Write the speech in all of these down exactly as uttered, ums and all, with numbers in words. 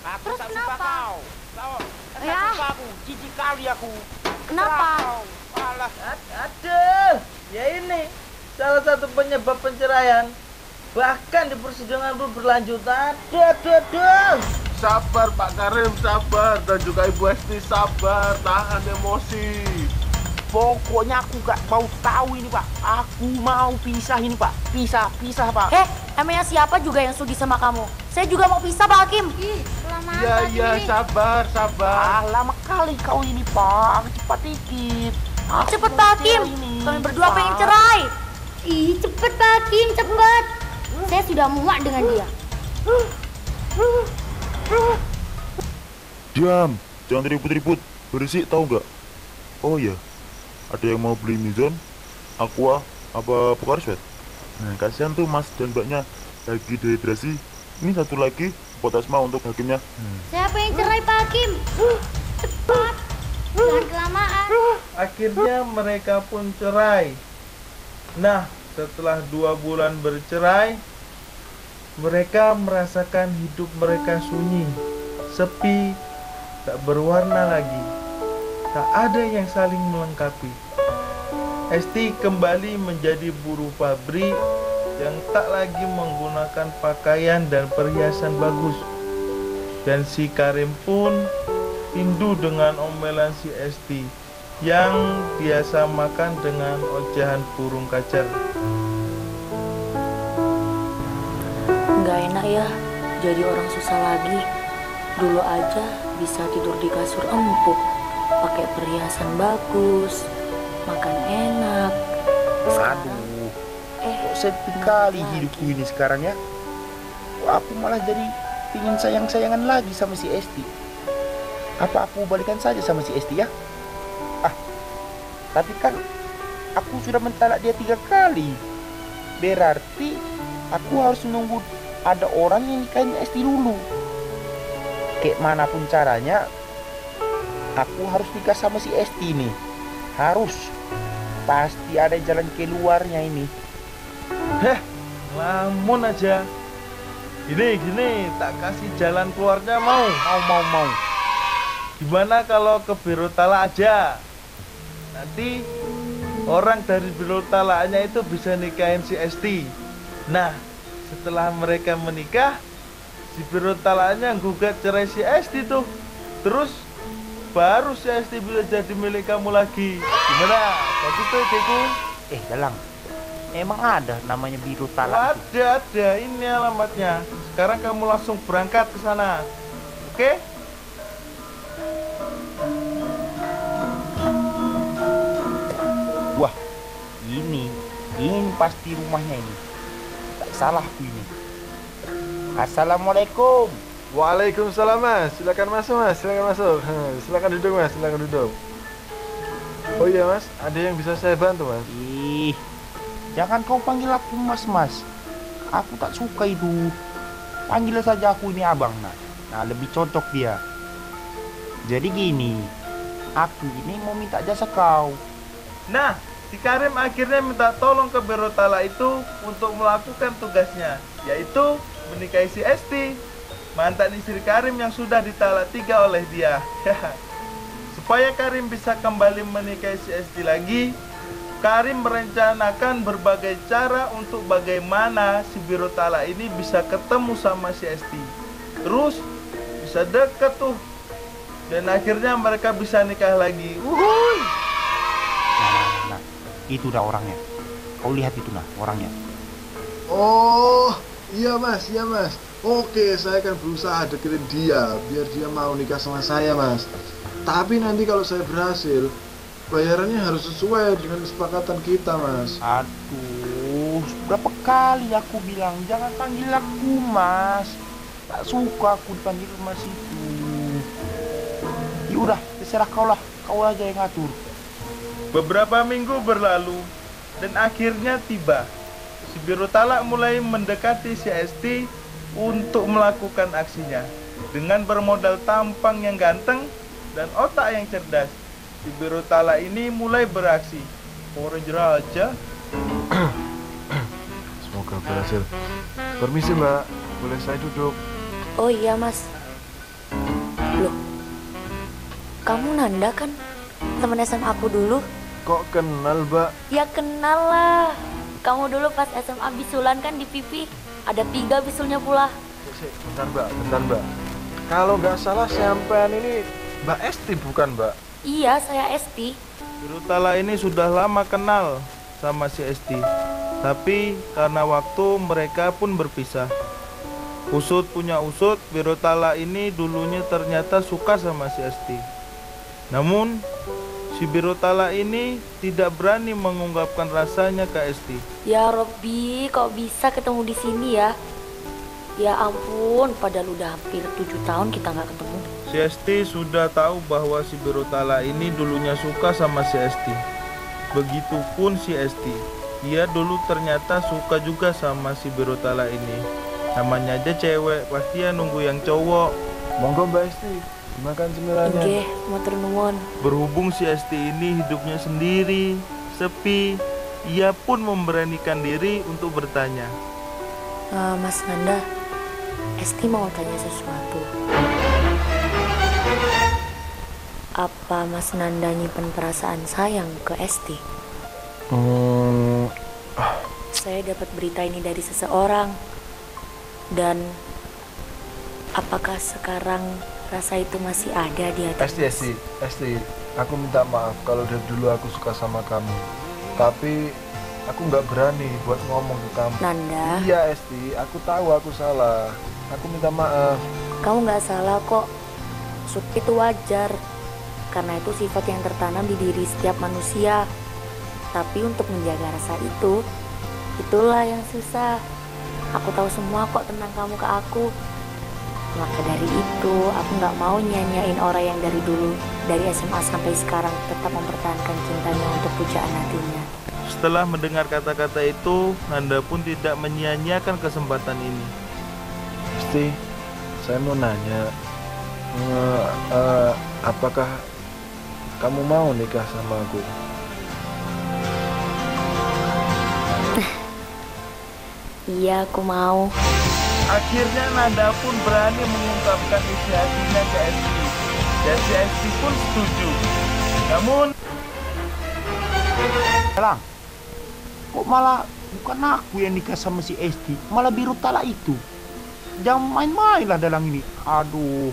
Aku Terus tak suka kenapa? kau. Kau, tak Ya. suka aku. Jijik kali aku. Kenapa? Kau. Alah. Ad- Aduh, ya ini salah satu penyebab perceraian. Bahkan di persidangan pun berlanjut. Aduh, aduh, aduh. Sabar Pak Karim, sabar. Dan juga Ibu Esti, sabar. Tahan emosi. Pokoknya aku gak mau tahu ini, Pak. Aku mau pisah ini, Pak. Pisah, pisah, Pak. Heh, emangnya siapa juga yang sudi sama kamu? Saya juga mau pisah, Pak Hakim. Ih, kelamaan Iya, iya, sabar, sabar. Ah, lama kali kau ini, Pak. Cepat dikit. Aku Cepet, mau Pak Hakim. cerai ini, Kalian berdua Pak. pengen cerai. Ih, cepet, Pak Hakim, cepet. Saya sudah muak dengan dia. Diam, jangan ribut-ribut. Berisik tahu nggak? Oh iya, ada yang mau beli Mizon, Aqua, apa Pokari Sweat? Nah, kasihan tuh mas dan mbaknya lagi dehidrasi. Ini satu lagi buat Asma untuk hakimnya. Hmm. Saya pengen cerai, Pak Hakim. Cepat. Jangan kelamaan. Akhirnya mereka pun cerai. Nah, setelah dua bulan bercerai, mereka merasakan hidup mereka sunyi, sepi, tak berwarna lagi. Tak ada yang saling melengkapi. Esti kembali menjadi buruh pabrik yang tak lagi menggunakan pakaian dan perhiasan bagus. Dan si Karim pun rindu dengan omelan si Esti yang dia samakan dengan ocehan burung kacar. Nggak enak ya, jadi orang susah lagi. Dulu aja bisa tidur di kasur empuk, pakai perhiasan bagus, makan enak. Aduh, Eh, kok sepi kali hidupku ini sekarang ya. Kok aku malah jadi pingin sayang-sayangan lagi sama si Esti. Apa aku balikan saja sama si Esti ya? Ah, tapi kan aku sudah mentalak dia tiga kali. Berarti aku harus nunggu ada orang yang nikahin Esti dulu. Kayak manapun caranya, aku harus nikah sama si Esti nih. Harus. Pasti ada jalan keluarnya ini. Heh, lamun aja. Gini, gini, tak kasih jalan keluarnya mau. Mau, mau, mau. Gimana kalau ke Biro Talak aja? Nanti orang dari Biro Talaknya itu bisa nikahin si Esti. Nah, setelah mereka menikah, si Biro Talaknya gugat cerai si Esti tuh. Terus baru si Esti bisa jadi milik kamu lagi. Gimana? Bagus tuh idegu? Eh, Dalang. Emang ada namanya Biro Talak itu? Ada, ada. Ini alamatnya. Sekarang kamu langsung berangkat ke sana. Oke? Wah, ini, ini pasti rumahnya ini. Tak salah aku ini. Assalamualaikum. Waalaikumsalam mas, silakan masuk mas, silakan masuk. Hah, silakan duduk mas, silakan duduk. Oh iya mas, ada yang bisa saya bantu mas? Ih, jangan kau panggil aku mas-mas. Aku tak suka itu. Panggil saja aku ini abang. Nah, nah lebih cocok dia. Jadi gini, aku ini mau minta jasa kau. Nah, si Karim akhirnya minta tolong ke Biro Talak itu untuk melakukan tugasnya, yaitu menikahi si Esti, mantan istri Karim yang sudah ditalak tiga oleh dia. Supaya Karim bisa kembali menikahi si Esti lagi, Karim merencanakan berbagai cara untuk bagaimana si Biro Talak ini bisa ketemu sama si Esti. Terus bisa deket tuh. Dan akhirnya mereka bisa nikah lagi. Uhuy. Nah, nah, itu udah orangnya. Kau lihat itu nah orangnya. Oh, iya mas, iya mas. Oke, saya akan berusaha deketin dia biar dia mau nikah sama saya mas. Tapi nanti kalau saya berhasil, bayarannya harus sesuai dengan kesepakatan kita mas. Aduh, berapa kali aku bilang jangan panggil aku mas. Tak suka aku dipanggil mas itu. Ya udah, terserah kau lah, kau aja yang ngatur. Beberapa minggu berlalu dan akhirnya tiba. Si Biro Talak mulai mendekati si Esti untuk melakukan aksinya. Dengan bermodal tampang yang ganteng dan otak yang cerdas, si Biro Talak ini mulai beraksi. Power Ranger aja. Semoga berhasil. Permisi mbak, boleh saya duduk? Oh iya mas. Loh, kamu Nanda kan? Temen S M A aku dulu. Kok kenal, Mbak? Ya kenal lah. Kamu dulu pas S M A bisulan kan di pipi. Ada tiga bisulnya pula. Sik, bentar, Mbak, bentar, Mbak. Kalau nggak salah sampean ini Mbak Esti bukan, Mbak? Iya, saya Esti. Wirutala ini sudah lama kenal sama si Esti. Tapi karena waktu mereka pun berpisah. Usut punya usut, Wirutala ini dulunya ternyata suka sama si Esti. Namun si Wirutala ini tidak berani mengungkapkan rasanya ke Esti. Ya Robby, kok bisa ketemu di sini ya? Ya ampun, padahal udah hampir tujuh tahun kita nggak ketemu. Si Esti sudah tahu bahwa si Wirutala ini dulunya suka sama si Esti. Begitupun si Esti. Dia dulu ternyata suka juga sama si Wirutala ini. Namanya aja cewek, pasti ya nunggu yang cowok. Monggo Mbak Esti, dimakan cemilannya. Oke, motor nuwun. Berhubung si Esti ini hidupnya sendiri, sepi, ia pun memberanikan diri untuk bertanya. Uh, Mas Nanda, Esti mau tanya sesuatu. Apa Mas Nanda nyimpen perasaan sayang ke Esti? Hmm, Saya dapat berita ini dari seseorang. Dan apakah sekarang rasa itu masih ada di hati? Esti, Esti, Esti, aku minta maaf kalau dari dulu aku suka sama kamu. Tapi aku nggak berani buat ngomong ke kamu. Nanda, Iya Esti, aku tahu aku salah. Aku minta maaf. kamu nggak salah kok. Suka itu wajar, karena itu sifat yang tertanam di diri setiap manusia. Tapi untuk menjaga rasa itu, itulah yang susah. Aku tahu semua kok tentang kamu ke aku. Maka dari itu, aku nggak mau nyanyain orang yang dari dulu, dari S M A sampai sekarang tetap mempertahankan cintanya untuk pujaan hatinya. Setelah mendengar kata-kata itu, Nanda pun tidak menyia-nyiakan kesempatan ini. Esti, saya mau nanya, eh, eh, apakah kamu mau nikah sama aku? Iya, aku mau. Akhirnya Nanda pun berani mengungkapkan isi hatinya ke Esti. Dan si Esti pun setuju. Namun, Elang, kok malah bukan aku yang nikah sama si Esti, malah Wirutala itu. Jangan main-main lah dalam ini. Aduh.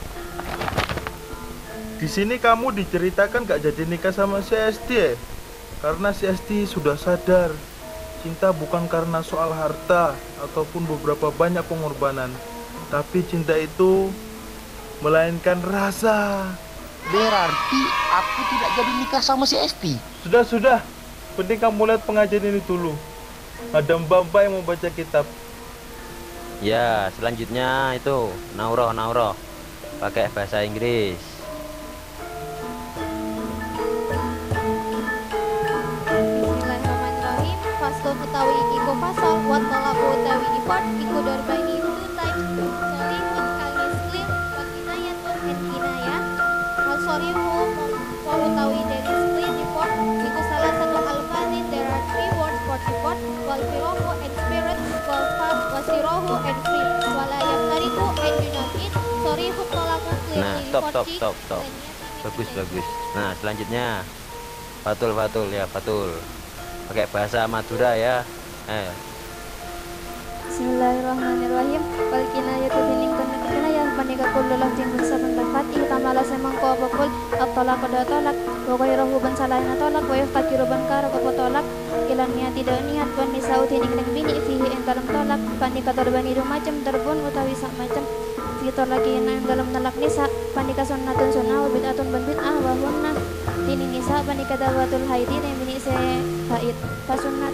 di sini kamu diceritakan gak jadi nikah sama si Esti ya? Karena si Esti sudah sadar cinta bukan karena soal harta ataupun beberapa banyak pengorbanan, tapi cinta itu melainkan rasa. Berarti aku tidak jadi nikah sama si Esti. Sudah, sudah. Penting kamu lihat pengajian ini dulu. Ada mbak-mbak yang mau baca kitab. Ya, selanjutnya itu Nauroh, Nauroh pakai bahasa Inggris. Bismillahirrahmanirrahim. Faslun utawi iku fasal wat talaku utawi ifat iku dorbaini two times. Sorry kali clean wa kinayatun and kinayah. Al sorry hu wa utawi dari clean report iku salah satu alfazin there are three words for report wal firohu and spirit wal fas wasirohu and free wala yaftariku and do not eat. Sorry hu talaku clean. Nah, stop, stop, stop, stop. Bagus, bagus. Nah, selanjutnya Fatul, Fatul ya, Fatul. Pakai bahasa Madura ya. Eh, Bismillahirrahmanirrahim. Wal kinayatu dining kana kinayah panika kullu lafzin min saban fati tamala semang ko bakul at-talaq da talaq wa ghayruhu ban salana talaq wa yaftakiru ban kara ko talaq ilan niat tidak niat wan nisau dining nang bini fihi ing dalam talaq panika darbani du macam darbun utawi sak macam fitur lagi yang dalam talak nisa panika sunnatun sunnah wa bid'atun ban bid'ah wa hunna dining nisa panika dawatul haidi yang bini se haid fasunnat.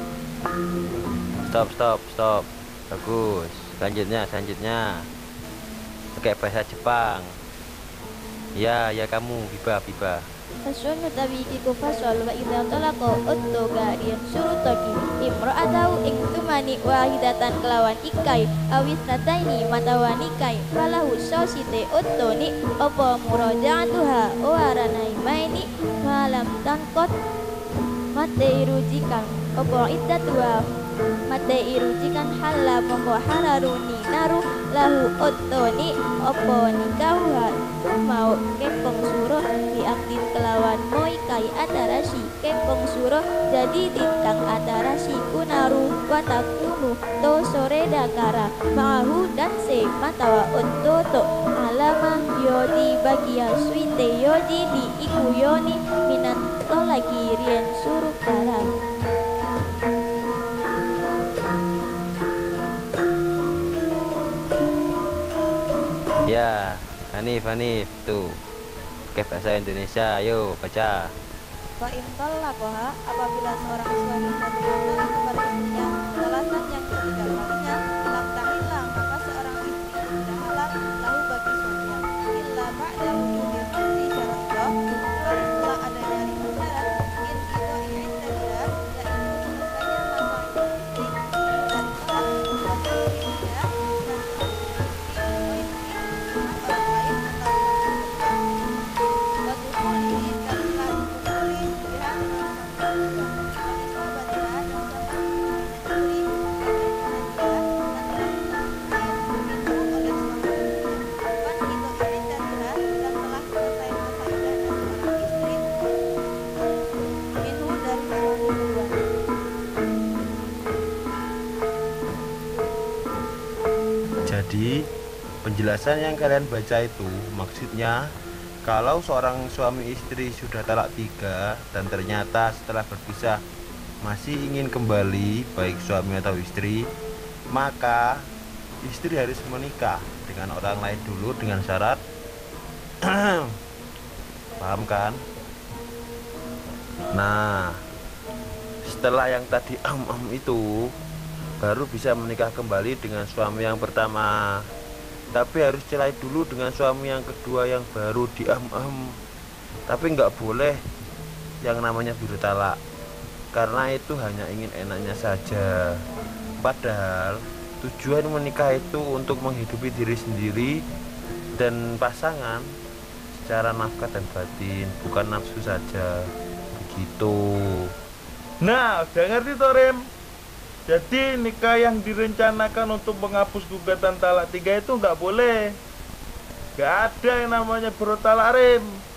stop, stop, stop. Bagus. Selanjutnya, selanjutnya pakai bahasa Jepang. Ya, ya kamu, Biba, Biba. Fasun utawi iku fasal wa idza talaqa uttoga dian surutaki imra'atahu ing tumani wahidatan kelawan ikai awis nataini matawanikai falahu sosite uttoni apa muraja'atuha waranai maini malam tangkot mate rujikan apa iddatuha mate irujikan halla mongko hararuni naru lahu ottoni opo nikauha mau kepong suro diaktin kelawan moi kai atarasi kepong suro jadi tintang atarasi kunaru watakunu to sore dakara mahu dan se matawa ontoto alama yodi bagia suite yodi di iku yoni minat to lagi rien suruh karang. Ya, Hanif, Hanif, tuh. Oke, bahasa Indonesia, ayo baca. Wa in talaqa apabila seorang suami bertolak kepada istrinya alasan yang ketiga kalinya lam tahilang maka seorang istri tidak halal lahu bagi suaminya illa ba'da wujudil hadi syar'iyah kecuali setelah adanya ribu syarat in kita i'tadillah yaitu selesainya masa istri dan telah membuat dirinya dan telah orang lain atau batu kuli dan telah dipukuli pihak Jadi, penjelasan yang kalian baca itu maksudnya kalau seorang suami istri sudah talak tiga dan ternyata setelah berpisah masih ingin kembali baik suami atau istri, maka istri harus menikah dengan orang lain dulu dengan syarat paham kan? Nah, setelah yang tadi am-am itu baru bisa menikah kembali dengan suami yang pertama. Tapi harus cerai dulu dengan suami yang kedua yang baru diam-am. Tapi nggak boleh yang namanya biru talak, karena itu hanya ingin enaknya saja. Padahal tujuan menikah itu untuk menghidupi diri sendiri dan pasangan secara nafkah dan batin, bukan nafsu saja. Begitu. Nah, udah ngerti toh, Rem? Jadi nikah yang direncanakan untuk menghapus gugatan talak tiga itu nggak boleh. Nggak ada yang namanya baru talak, Rem.